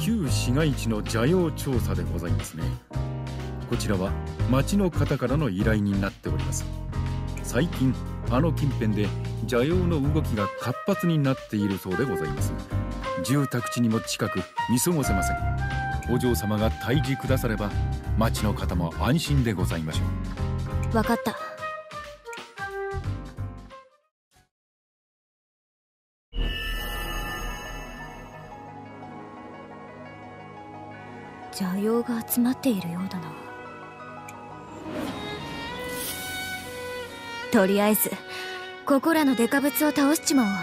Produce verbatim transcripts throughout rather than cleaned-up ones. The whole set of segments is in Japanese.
旧市街地の蛇用調査でございますね。こちらは町の方からの依頼になっております。最近あの近辺で蛇用の動きが活発になっているそうでございます。住宅地にも近く見過ごせません。お嬢様が退治くだされば町の方も安心でございましょう。 分かった。蛇用が集まっているようだな。とりあえずここらのデカブツを倒しちまおう。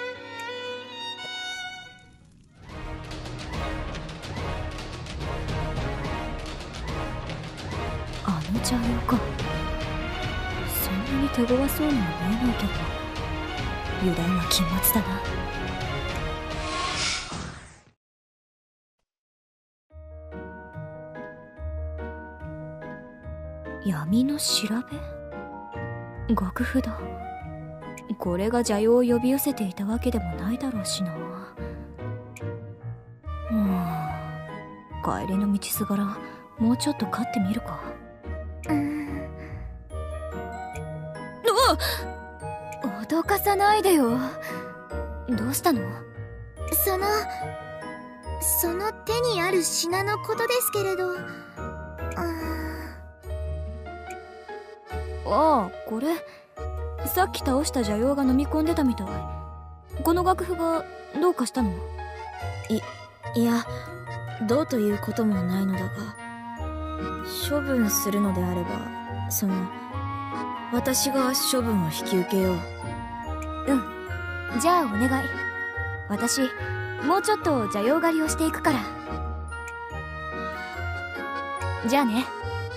あの蛇用か。そんなに手強そうには見えないけど油断は禁物だな。闇の調べ？楽譜だ。これが蛇用を呼び寄せていたわけでもないだろうしな。うん、帰りの道すがらもうちょっと飼ってみるか。うん。おっ！脅かさないでよ。どうしたの？ そのその手にある品のことですけれど。 ああ、これさっき倒した蛇用が飲み込んでたみたい。この楽譜がどうかしたの？ い、いや、どうということもないのだが、処分するのであれば、その私が処分を引き受けよう。 うん、じゃあお願い。私もうちょっと蛇用狩りをしていくから。じゃあね。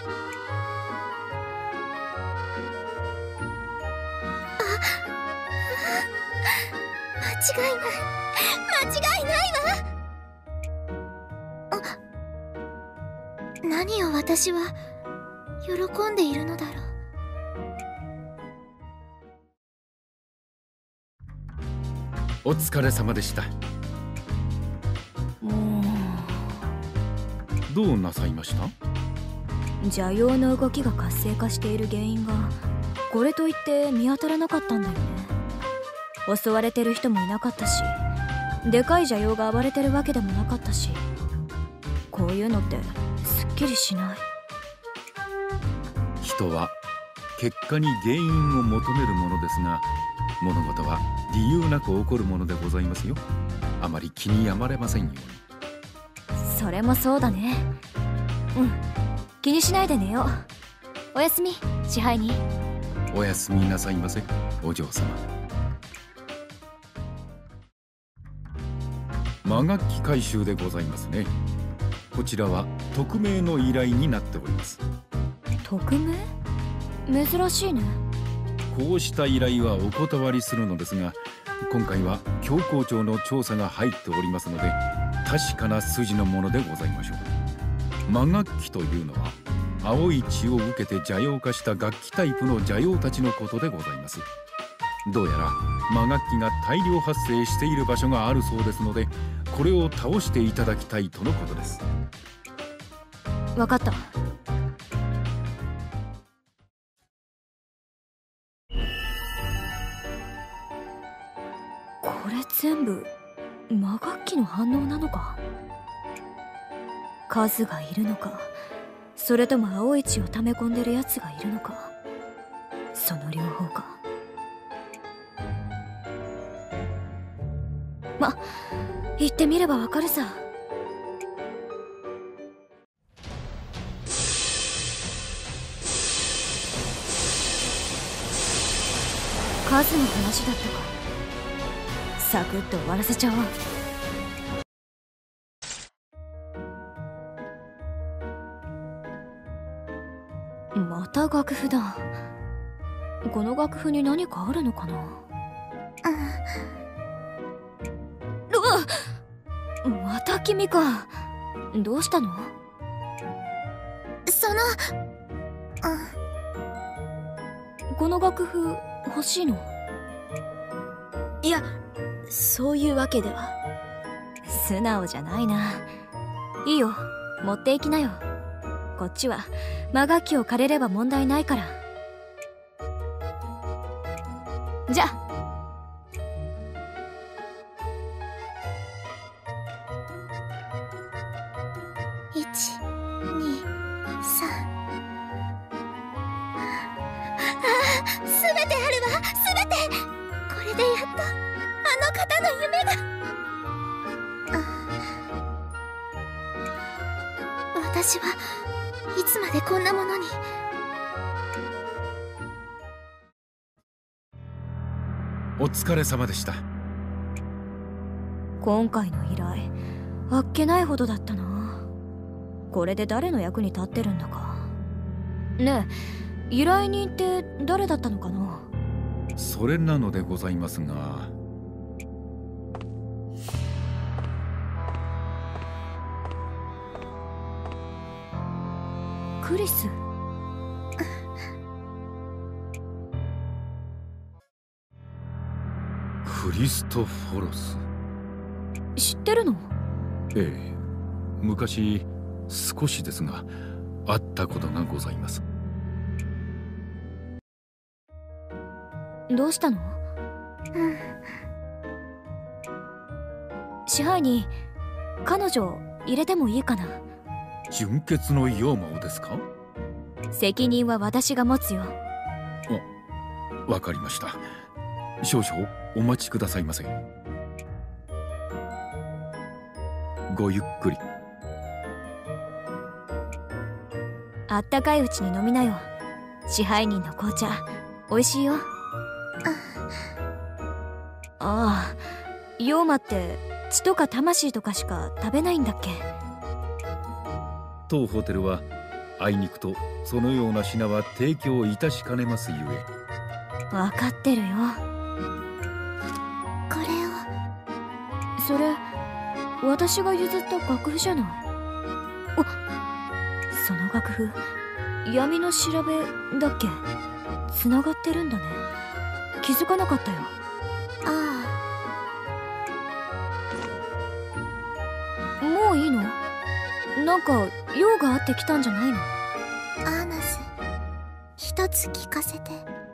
間違いない間違いないわ。あ、何を私は喜んでいるのだろう。お疲れ様でした。 もうどうなさいました？ 蛇用の動きが活性化している原因がこれといって見当たらなかったんだよね。襲われてる人もいなかったし、でかい蛇用が暴れてるわけでもなかったし、こういうのってすっきりしない。 人は結果に原因を求めるものですが、物事は理由なく起こるものでございますよ。あまり気に病まれませんように。 それもそうだね。うん、気にしないで寝よう。おやすみ、支配人。 おやすみなさいませ、お嬢様。魔楽器回収でございますね。こちらは匿名の依頼になっております。 匿名？珍しいね。 こうした依頼はお断りするのですが、今回は教皇庁の調査が入っておりますので、確かな筋のものでございましょう。魔楽器というのは青い血を受けて蛇用化した楽器タイプの蛇用たちのことでございます。どうやら魔楽器が大量発生している場所があるそうですので、これを倒していただきたいとのことです。 わかった。これ全部魔楽器の反応なのか？数がいるのか、それとも青い血を溜め込んでるやつがいるのか、その両方か。ま、行ってみればわかるさ。数の話だったか。サクッと終わらせちゃおう。また楽譜だ。この楽譜に何かあるのかな？うわっ！また君か。どうしたの？ その、あ、 この楽譜欲しいの？ いや、そういうわけでは。 素直じゃないな。 いいよ、持っていきなよ。こっちは魔楽器を借りれば問題ないから。じゃあ。 いち、に、さん。ああ、すべてあるわ、すべて。これでやっとあの方の夢が。私はいつまでこんなものに。 お疲れ様でした。 今回の依頼あっけないほどだったな。これで誰の役に立ってるんだか。ねえ、依頼人って誰だったのかな。 それなのでございますが、 クリス。 クリストフォロス。 知ってるの？ ええ、昔少しですが会ったことがございます。 どうしたの？ うん。 支配人、彼女入れてもいいかな。 純血の妖魔をですか？ 責任は私が持つよ。 あ、わかりました。少々お待ちくださいませ。ごゆっくり。 あったかいうちに飲みなよ。支配人の紅茶美味しいよ。ああ、妖魔って血とか魂とかしか食べないんだっけ？ 当ホテルはあいにくとそのような品は提供いたしかねますゆえ。 分かってるよ。 これを。 それ私が譲った楽譜じゃない？あ、その楽譜闇の調べだっけ？つながってるんだね。気づかなかったよ。 ああ、もういいの？なんか用があってきたんじゃないの？ アーナス、一つ聞かせて。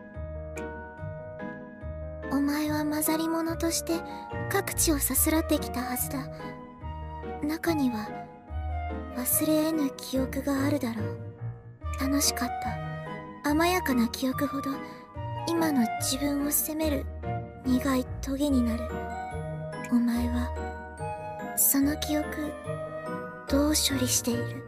お前は混ざり者として各地をさすらってきたはずだ。中には忘れ得ぬ記憶があるだろう。楽しかった甘やかな記憶ほど今の自分を責める苦いトゲになる。お前はその記憶どう処理している？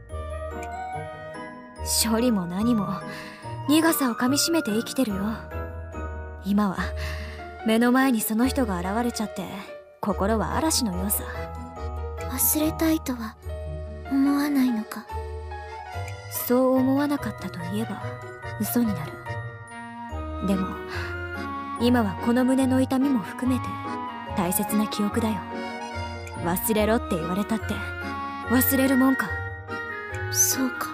処理も何も苦さをかみしめて生きてるよ。今は目の前にその人が現れちゃって心は嵐のようさ。 忘れたいとは思わないのか？ そう思わなかったといえば嘘になる。でも今はこの胸の痛みも含めて大切な記憶だよ。忘れろって言われたって忘れるもんか。 そうか。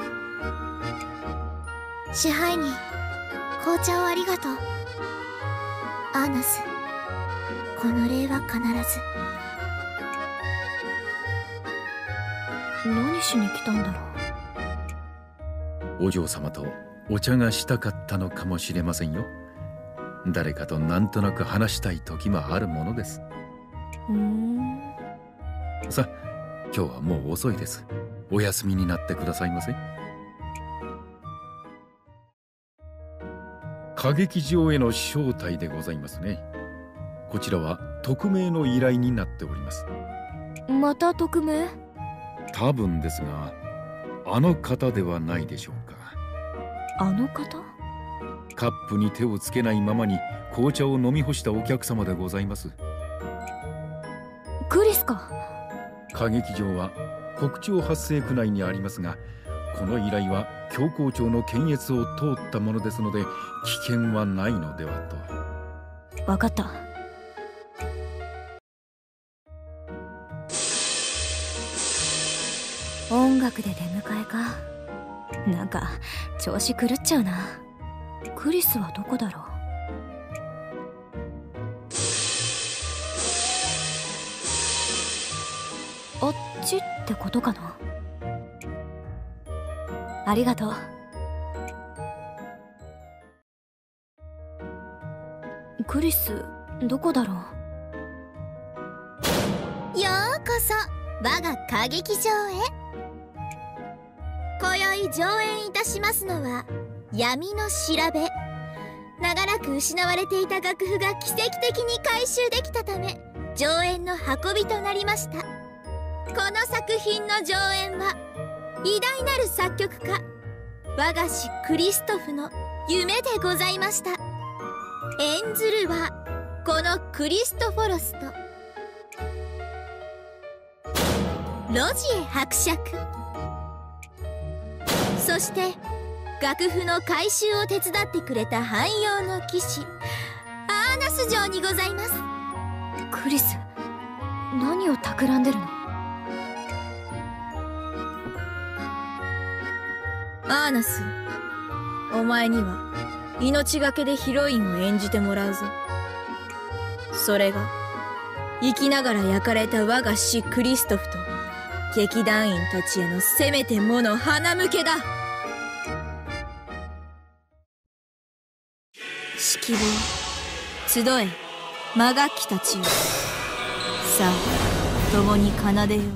支配人、紅茶をありがとう。アーナス、この礼は必ず。 何しに来たんだろう。お嬢様とお茶がしたかったのかもしれませんよ。誰かとなんとなく話したい時もあるものです。 うーん。 さあ、今日はもう遅いです。お休みになってくださいませ。歌劇場への招待でございますね。こちらは匿名の依頼になっております。 また匿名？ 多分ですが、あの方ではないでしょうか。 あの方？ カップに手をつけないままに紅茶を飲み干したお客様でございます。 クリスか？ 歌劇場は国庁八西区内にありますが、この依頼は教皇庁の検閲を通ったものですので危険はないのではと。 分かった。音楽で出迎えか。なんか調子狂っちゃうな。クリスはどこだろう。 あっちってことかな。ありがとう。クリス、どこだろう。ようこそ我が歌劇場へ。今宵上演いたしますのは闇の調べ。長らく失われていた楽譜が奇跡的に回収できたため上演の運びとなりました。この作品の上演は偉大なる作曲家我が師クリストフの夢でございました。演ずるはこのクリストフォロスとロジエ伯爵、そして楽譜の回収を手伝ってくれた汎用の騎士アーナス嬢にございます。 クリス、何を企んでるの。 アーナス、お前には命がけでヒロインを演じてもらうぞ。それが生きながら焼かれた我が師クリストフと劇団員たちへのせめてもの花向けだ。指揮棒、集え魔楽器たちよ。さあ共に奏でよう。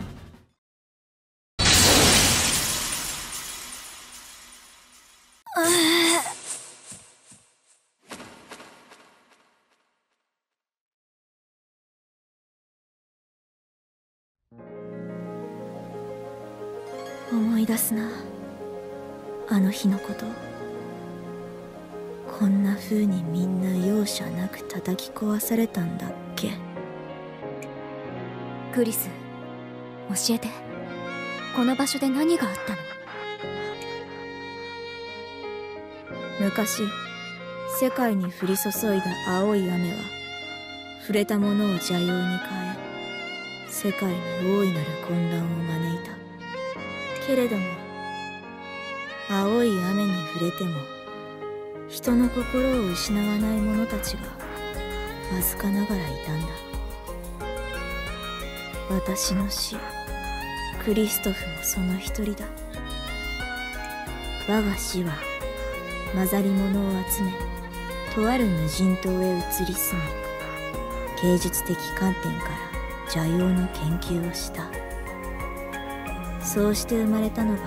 思い出すな、あの日のこと。こんな風にみんな容赦なく叩き壊されたんだっけ。 クリス、教えて、この場所で何があったの。 昔世界に降り注いだ青い雨は触れたものを邪陽に変え、世界に大いなる混乱を招いた。けれども青い雨に触れても人の心を失わない者たちがわずかながらいたんだ。私の師クリストフもその一人だ。我が師は混ざり物を集め、とある無人島へ移り住み、芸術的観点から邪陽の研究をした。そうして生まれたのが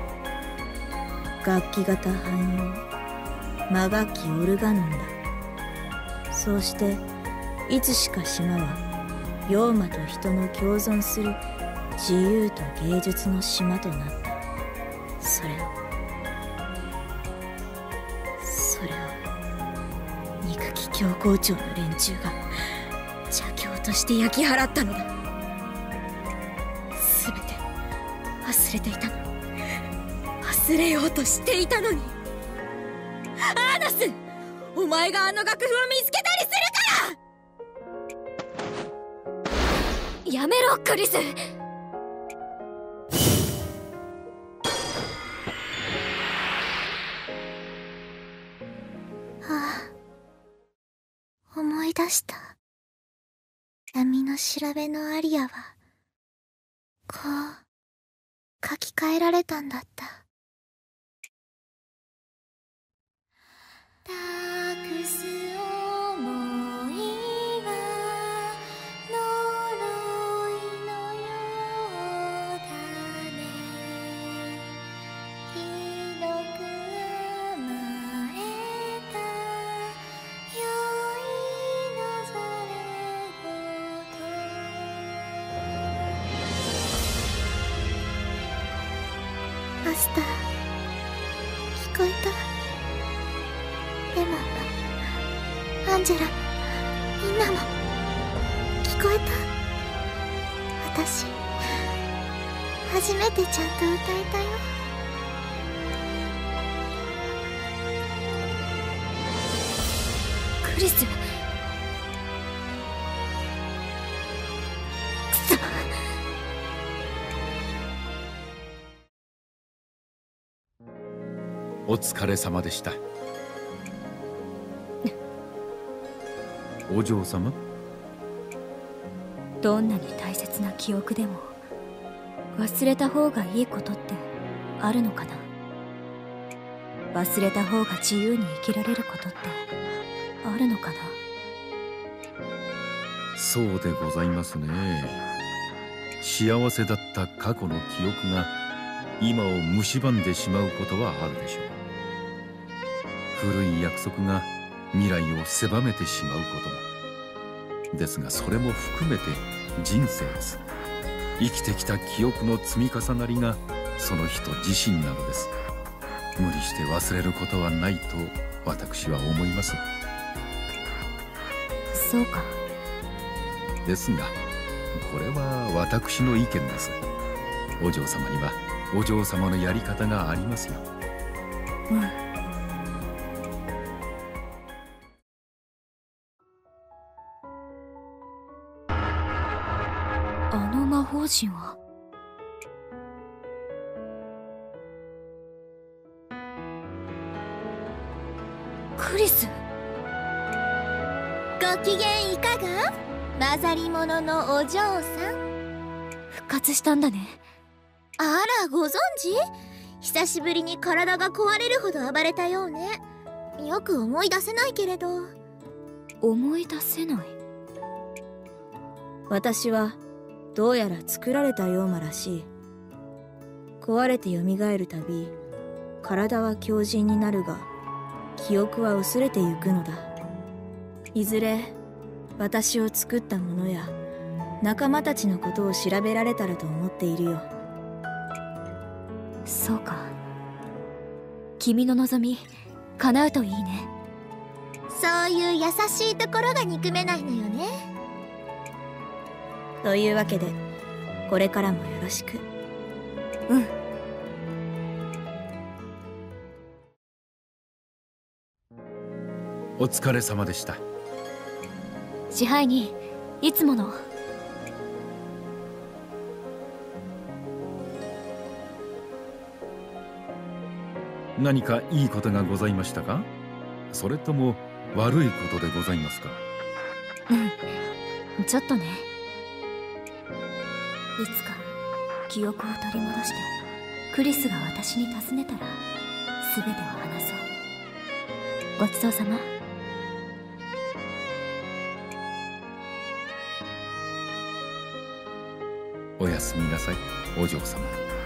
楽器型汎用魔楽器オルガノンだ。そうしていつしか島は妖魔と人の共存する自由と芸術の島となった。それをそれを憎き教皇庁の連中が邪教として焼き払ったのだ。全て忘れていたのに、忘れようとしていたのに。アーナス、お前があの楽譜を見つけたりするから。 やめろクリス。 ああ、思い出した。闇の調べのアリアはこう書き換えられたんだった。託す想いは呪いのようだね。ひどく甘えた酔いのざれ言。マスター、聞こえた？レモンもアンジェラもみんなも聞こえた？私初めてちゃんと歌えたよ。 クリス、くそ。 お疲れ様でした。 お嬢様、どんなに大切な記憶でも忘れた方がいいことってあるのかな。忘れた方が自由に生きられることってあるのかな。 そうでございますね。幸せだった過去の記憶が今を蝕んでしまうことはあるでしょう。古い約束が未来を狭めてしまうことも。ですがそれも含めて人生です。生きてきた記憶の積み重なりがその人自身なのです。無理して忘れることはないと私は思います。 そうか。 ですがこれは私の意見です。お嬢様にはお嬢様のやり方がありますよ。 うん。あの魔法陣はクリス。 ご機嫌いかが？混ざり物のお嬢さん。 復活したんだね。 あら、ご存知？久しぶりに体が壊れるほど暴れたようね。よく思い出せないけれど。 思い出せない？ 私はどうやら作られたようまらしい。壊れて蘇るたび体は強靭になるが記憶は薄れてゆくのだ。いずれ私を作った者や仲間たちのことを調べられたらと思っているよ。 そうか。君の望み叶うといいね。 そういう優しいところが憎めないのよね。 というわけでこれからもよろしく。 うん。 お疲れ様でした。 支配人、いつもの。 何かいいことがございましたか？それとも悪いことでございますか？ うん、ちょっとね。いつか記憶を取り戻してクリスが私に尋ねたら全てを話そう。ごちそうさま。 おやすみなさい、お嬢様。